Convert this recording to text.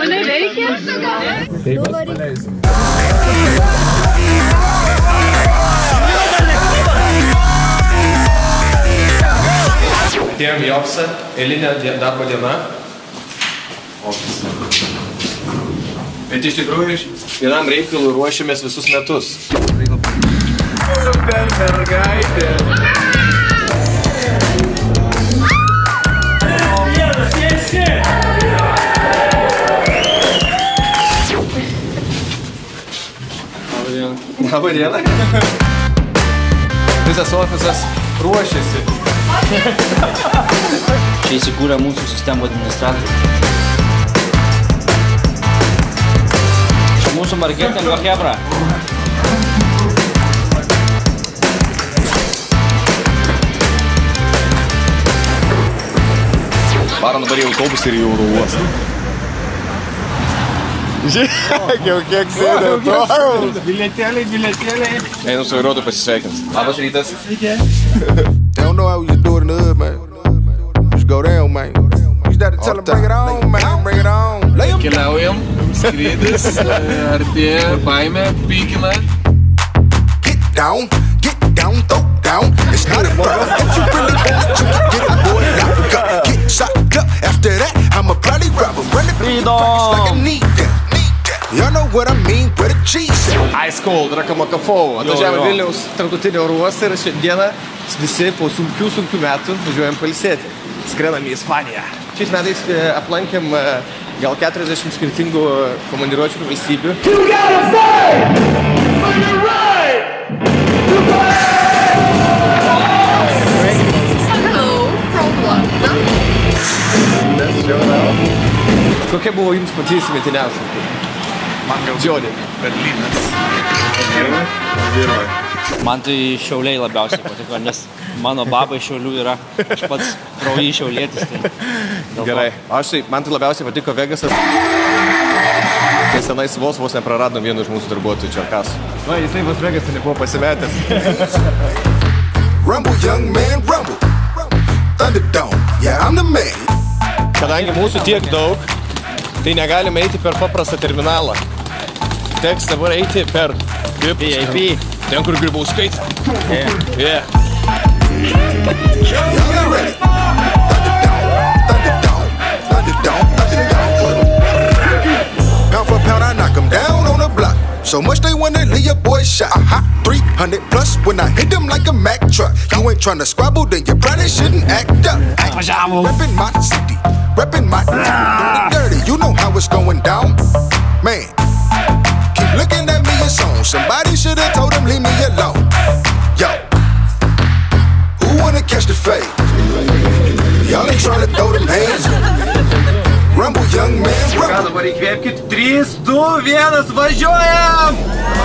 neveikia? Taip, paleisim. Atėjom į ofisą, eilinė darbo diena. Bet iš tikrųjų vienam reikalui ruošiamės visus metus. Super mergaitė! Labą dieną. Visas ofisas ruošiasi. Čia įsikūrė mūsų sistemų administratorius. Čia mūsų marketingo hebra. Varom dabar į autobusą ir į oro uostą. Žiūrėk, jau kiek sėdė autobus. Bilietėliai. Einam su vairuotoju pasisveikins. Labas rytas. They don't know how you do it in the hood, man. Just go down, man. You just have to tell them, bring it on, man. Bring it on. Keliaujam, skrydis, artėja, baimė, pykina. Get down, throw down. It's not a problem if you really want to get it, boy. Get shot up. After that, I'ma probably rob him. Run it like I need that. Y'all know what I mean, where the cheese at? Ice Cold, Rakamo Kafau. Atvažiavome Vilniaus tarptautinį oro uostą ir šiandieną visi po sunkių metų važiuojam pailsėti. Skrendam į Ispaniją. Šiais metais aplankėm gal 40 skirtingų komandiruočių valstybių. You gotta stay on your right! Hello from London. Kokia buvo jums pati įsimintiniausia? Man gal Džiodė. Berlynas. Man tai Šiauliai labiausiai patiko, nes mano baba iš Šiaulių yra, aš pats kraujį šiaulietis. Tai Gerai. Man tai labiausiai patiko Vegasas. Kai senais vos nepraradom vienu iš mūsų darbuotojų Čerkasų. Va, jisai pas Vegasą nebuvo pasimetęs. Rumble, young man, rumble. Thunderdome, yeah, I'm the man. Kadangi mūsų tiek daug, tai negalime eiti per paprastą terminalą. Teks dabar eiti per VIP. Ten, kur Gribauskai. Yeah. Y'all ready? Thunderdome. Pound for pound, I knock 'em down on the block. So much they wanna leave your boy shot. 300 plus when I hit them like a Mack truck. You ain't tryna squabble, then you probably shouldn't act up. Reppin' my city, reppin' my dirty. You know how it's going down, man. Keep looking at me, it's on. Somebody should've told him leave me alone. Yo, who wanna catch the fade? Y'all ain't tryna throw them hands. Rumble, young man, rumble. Dabar įkvėpkit. 3, 2, 1, važiuojam!